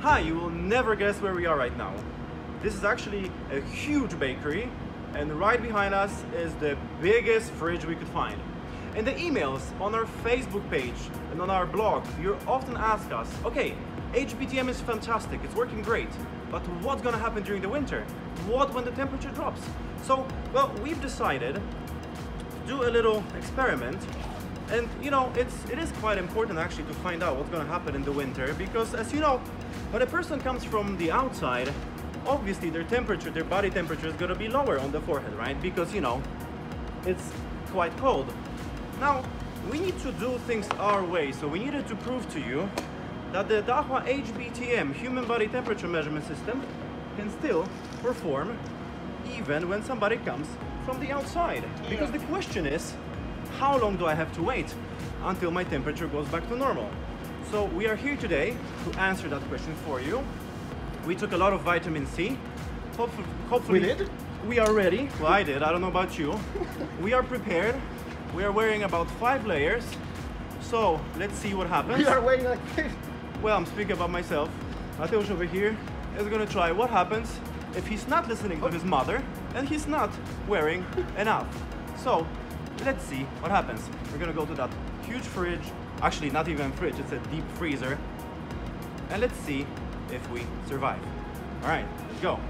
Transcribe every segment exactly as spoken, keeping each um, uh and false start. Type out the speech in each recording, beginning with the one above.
Hi, you will never guess where we are right now. This is actually a huge bakery, and right behind us is the biggest fridge we could find. In the emails, on our Facebook page, and on our blog, you often ask us, okay, H B T M is fantastic, it's working great, but what's gonna happen during the winter? What when the temperature drops? So, well, we've decided to do a little experiment. And you know, it's, it is quite important actually to find out what's going to happen in the winter, because as you know, when a person comes from the outside, obviously their temperature, their body temperature is going to be lower on the forehead, right? Because you know, it's quite cold. Now, we need to do things our way, so we needed to prove to you that the Dahua H B T M human body temperature measurement system can still perform even when somebody comes from the outside. Because the question is, how long do I have to wait until my temperature goes back to normal? So we are here today to answer that question for you. We took a lot of vitamin C. Hopefully, hopefully we did? We are ready. Well, I did. I don't know about you. We are prepared. We are wearing about five layers. So let's see what happens. We are wearing like this. Well, I'm speaking about myself. Mateusz over here is going to try what happens if he's not listening to his mother and he's not wearing enough. So let's see what happens. We're gonna go to that huge fridge, actually not even fridge, it's a deep freezer, and let's see if we survive. All right, let's go.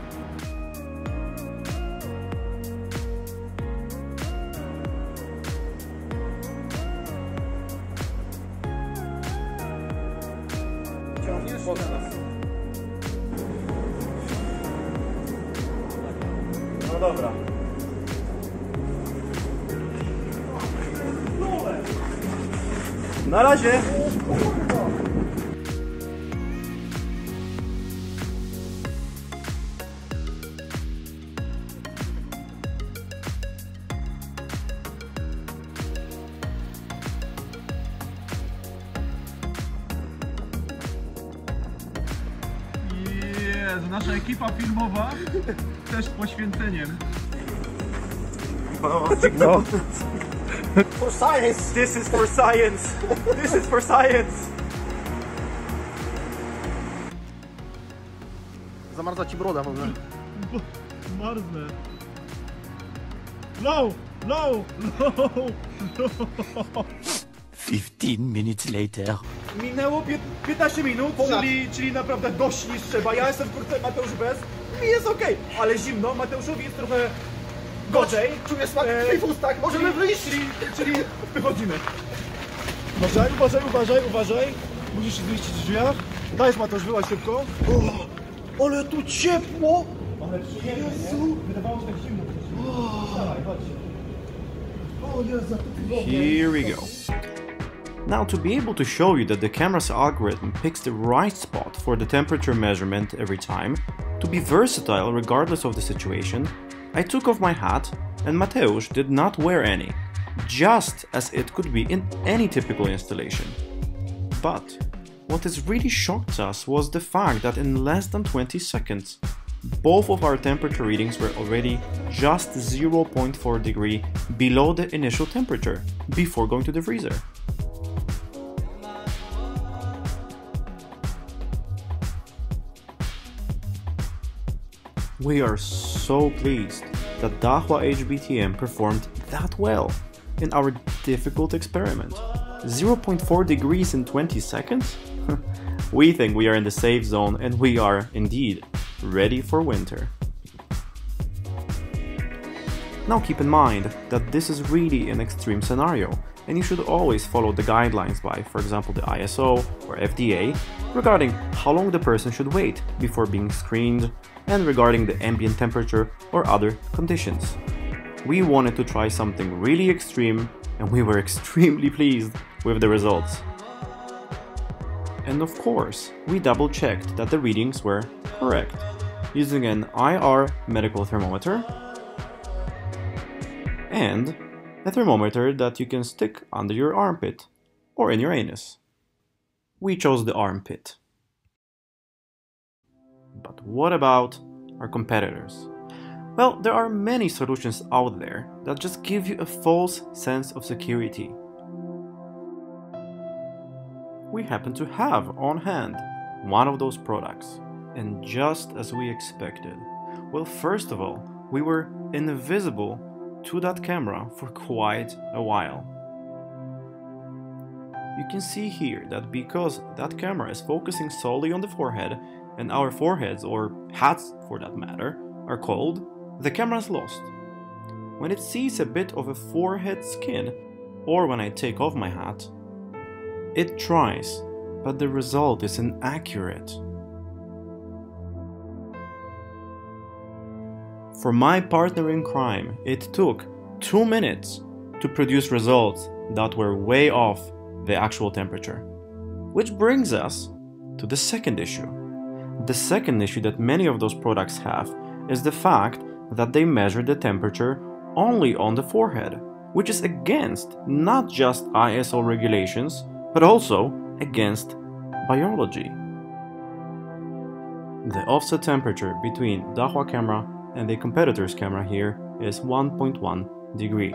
No dobra. Na razie! Jezu, nasza ekipa filmowa też poświęceniem. No. For science! This is for science! This is for science! Zamarza ci broda w ogóle. Marznę. Low! Low! Low! fifteen minutes later. Minęło piętnaście minut, czyli, czyli naprawdę dość niż trzeba. Ja jestem kurczę, Mateusz bez. Mi jest okej, okay, ale zimno. Mateuszowi jest trochę gorzej. Czuję smak krwi w ustach, możemy wyjść! Czyli, czyli wychodzimy. Uważaj, uważaj, uważaj, uważaj. Musisz się zmieścić w drzwiach. Dajesz, Mateusz, wyłaź szybko. O, ale tu ciepło! Ale przyjemnie, nie? Wydawało się tak zimno. Dawaj, chodźcie. O Jezu. Here we go. Now, to be able to show you that the camera's algorithm picks the right spot for the temperature measurement every time, to be versatile regardless of the situation, I took off my hat and Mateusz did not wear any, just as it could be in any typical installation. But what has really shocked us was the fact that in less than twenty seconds, both of our temperature readings were already just zero point four degree below the initial temperature before going to the freezer. We are so pleased that Dahua H B T M performed that well in our difficult experiment. zero point four degrees in twenty seconds? We think we are in the safe zone and we are, indeed, ready for winter. Now keep in mind that this is really an extreme scenario and you should always follow the guidelines by, for example, the I S O or F D A regarding how long the person should wait before being screened and regarding the ambient temperature or other conditions. We wanted to try something really extreme and we were extremely pleased with the results. And of course, we double checked that the readings were correct using an I R medical thermometer and a thermometer that you can stick under your armpit or in your anus. We chose the armpit. But what about our competitors? Well, there are many solutions out there that just give you a false sense of security. We happen to have on hand one of those products. And just as we expected. Well, first of all, we were invisible to that camera for quite a while. You can see here that because that camera is focusing solely on the forehead, and our foreheads, or hats for that matter, are cold, the camera is lost. When it sees a bit of a forehead skin, or when I take off my hat, it tries, but the result is inaccurate. For my partner in crime, it took two minutes to produce results that were way off the actual temperature. Which brings us to the second issue. The second issue that many of those products have is the fact that they measure the temperature only on the forehead, which is against not just I S O regulations, but also against biology. The offset temperature between Dahua camera and the competitor's camera here is one point one degree.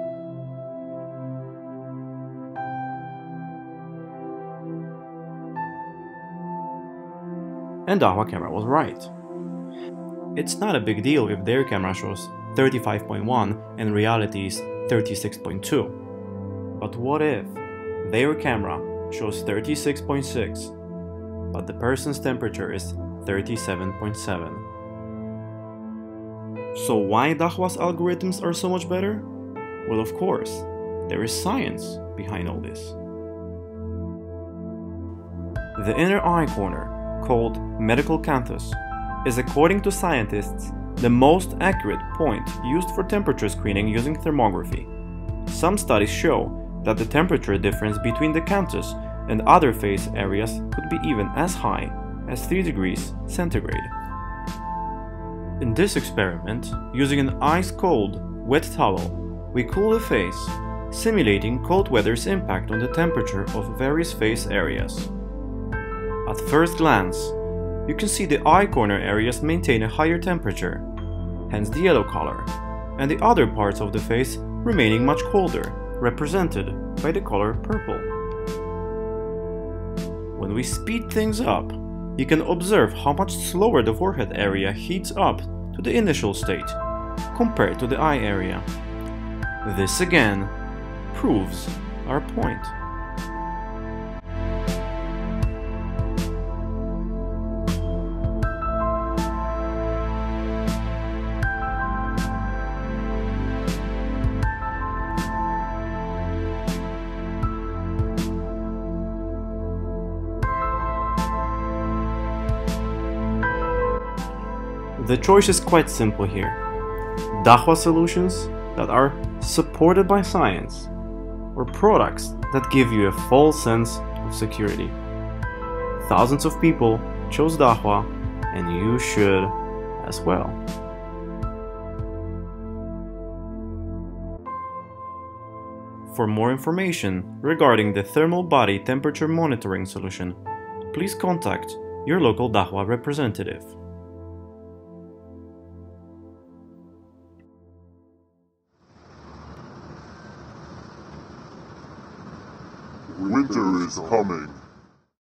And Dahua camera was right. It's not a big deal if their camera shows thirty-five point one and reality is thirty-six point two. But what if their camera shows thirty-six point six, but the person's temperature is thirty-seven point seven? So why Dahua's algorithms are so much better? Well, of course, there is science behind all this. The inner eye corner, called medical canthus, is, according to scientists, the most accurate point used for temperature screening using thermography. Some studies show that the temperature difference between the canthus and other face areas could be even as high as three degrees centigrade. In this experiment, using an ice-cold, wet towel, we cool the face, simulating cold weather's impact on the temperature of various face areas. At first glance, you can see the eye corner areas maintain a higher temperature, hence the yellow color, and the other parts of the face remaining much colder, represented by the color purple. When we speed things up, you can observe how much slower the forehead area heats up to the initial state, compared to the eye area. This again proves our point. The choice is quite simple here. Dahua solutions that are supported by science, or products that give you a false sense of security. Thousands of people chose Dahua, and you should as well. For more information regarding the thermal body temperature monitoring solution, please contact your local Dahua representative. Winter is coming.